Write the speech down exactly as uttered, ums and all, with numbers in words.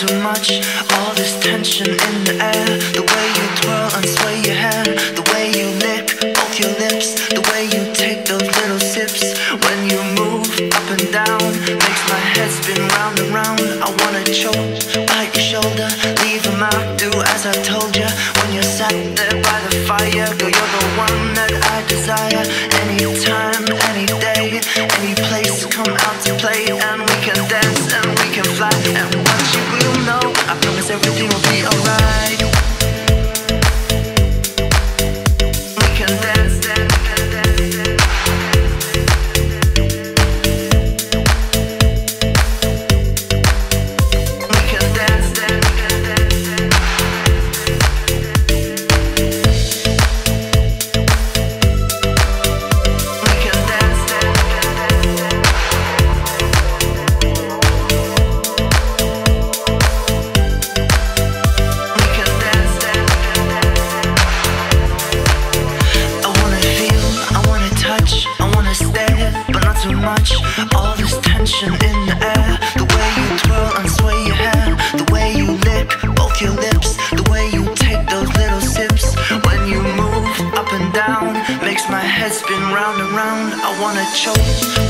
too much. All this tension in the air, the way you twirl and sway your hair, the way you lick both your lips, the way you take those little sips. When you move up and down, makes my head spin round and round. I wanna choke, bite your shoulder, leave a mark, do as I told ya. When you're sat there by the fire, girl, you're the one that I desire. Anytime, any day, any place, come out to play, and we can dance and we can fly. And once you will know, I promise everything will be alright. We can dance, dance, dance, dance, dance. We can dance, dance, dance, dance, dance. We can dance, dance, dance, dance, dance. We can dance, dance, dance, dance, dance. I wanna feel, I wanna touch, I wanna stare, but not too much. All this tension in the air, the way you twirl and sway your hair, the way you lick both your lips, the way you take those little sips. When you move up and down, makes my head spin round and round. I wanna choke,